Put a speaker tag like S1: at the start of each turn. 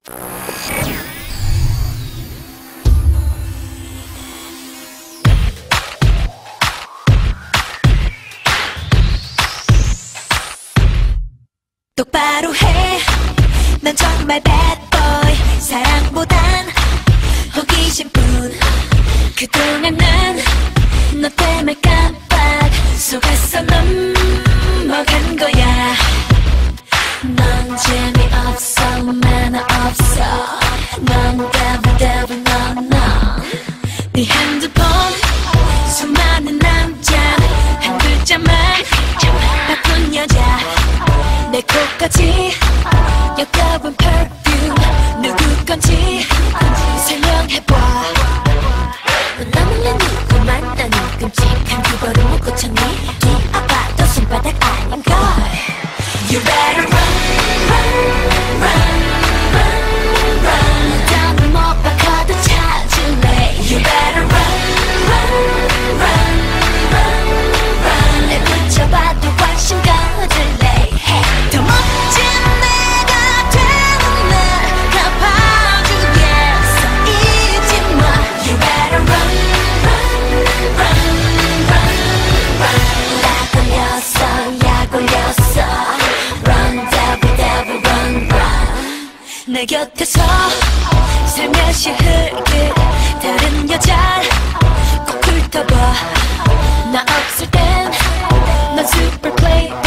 S1: 똑바로 해, 난 정말 bad boy. 사랑보단 호기심뿐. 그동안 난 너 때문에 깜빡 속았어. 넘어간 거야. 넌 재미없어, 매너 없어. 넌 devil no. 네 핸드폰 수많은 남자 한 글자만 바꾼 여자. 내 코까지 역겨운 perfume 누구 건지 설명해봐. 너는 왜 누구 만나니 끔찍한 그거를 못 고쳤니? 기어봐도 손바닥 아닌걸. You better run. 더는 못 바꿔도 찾을래. You better run. 내 붙여봐도 관심 가질래. 더 멋진 내가 되는 날 갚아주겠어. 잊지 마. You better run. 약 걸렸어. Run, devil, run. 내 곁에서 살며시 흘릴 다른 여자를 꼭 훑어봐. 나 없을 땐 넌 super play.